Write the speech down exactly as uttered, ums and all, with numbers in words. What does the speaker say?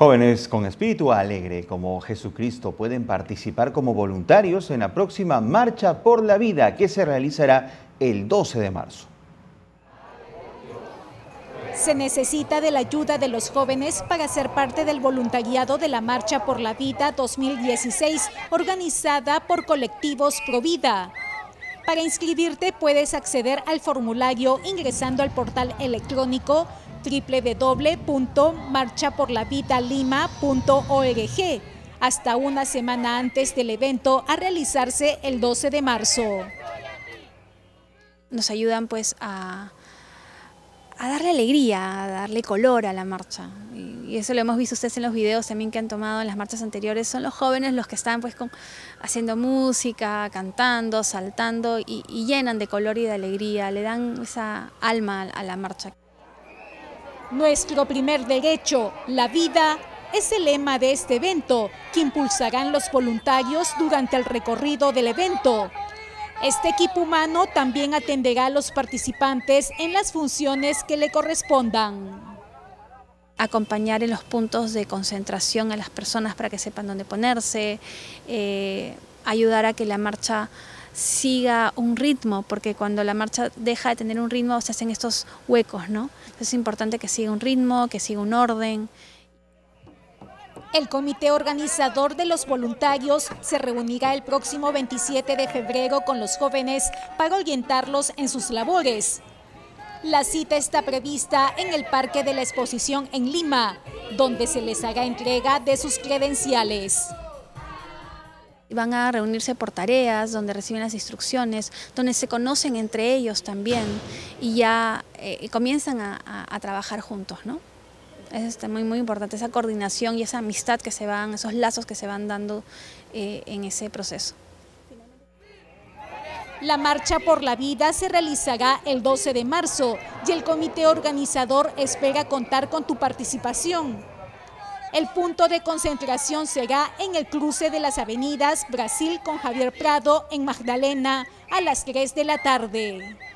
Jóvenes con espíritu alegre como Jesucristo pueden participar como voluntarios en la próxima Marcha por la Vida que se realizará el doce de marzo. Se necesita de la ayuda de los jóvenes para ser parte del voluntariado de la Marcha por la Vida dos mil dieciséis, organizada por Colectivos Pro Vida. Para inscribirte puedes acceder al formulario ingresando al portal electrónico doble u doble u doble u punto marcha por la vida lima punto org hasta una semana antes del evento a realizarse el doce de marzo. Nos ayudan pues a, a darle alegría, a darle color a la marcha. Y eso lo hemos visto ustedes en los videos también que han tomado en las marchas anteriores. Son los jóvenes los que están pues con, haciendo música, cantando, saltando y, y llenan de color y de alegría, le dan esa alma a la marcha. Nuestro primer derecho, la vida, es el lema de este evento que impulsarán los voluntarios durante el recorrido del evento. Este equipo humano también atenderá a los participantes en las funciones que le correspondan. Acompañar en los puntos de concentración a las personas para que sepan dónde ponerse, eh, ayudar a que la marcha siga un ritmo, porque cuando la marcha deja de tener un ritmo se hacen estos huecos, ¿no? Entonces es importante que siga un ritmo, que siga un orden. El comité organizador de los voluntarios se reunirá el próximo veintisiete de febrero con los jóvenes para orientarlos en sus labores. La cita está prevista en el Parque de la Exposición en Lima, donde se les hará entrega de sus credenciales. Van a reunirse por tareas, donde reciben las instrucciones, donde se conocen entre ellos también y ya eh, comienzan a, a, a trabajar juntos, ¿no? Es muy, muy importante esa coordinación y esa amistad que se van, esos lazos que se van dando eh, en ese proceso. La Marcha por la Vida se realizará el doce de marzo y el comité organizador espera contar con tu participación. El punto de concentración será en el cruce de las avenidas Brasil con Javier Prado en Magdalena a las tres de la tarde.